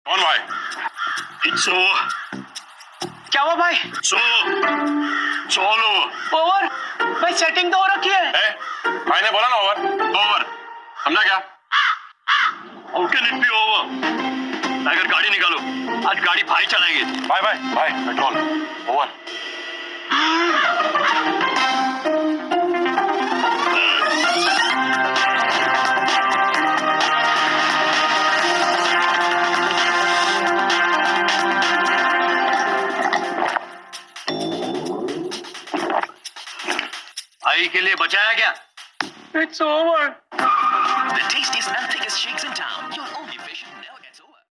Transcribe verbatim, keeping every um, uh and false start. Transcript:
कौन भाई? It's over. क्या हुआ भाई? So, it's all over. Over? भाई सेटिंग तो हो रखी है। ए, भाई ने बोला ना ओवर Over. समझा क्या? How can it be over? Tiger गाड़ी निकालो, आज गाड़ी भाई चलाएंगे। भाई भाई भाई पेट्रोल ओवर। भाई के लिए बचाया क्या? It's over. The tastiest and thickest shakes in town.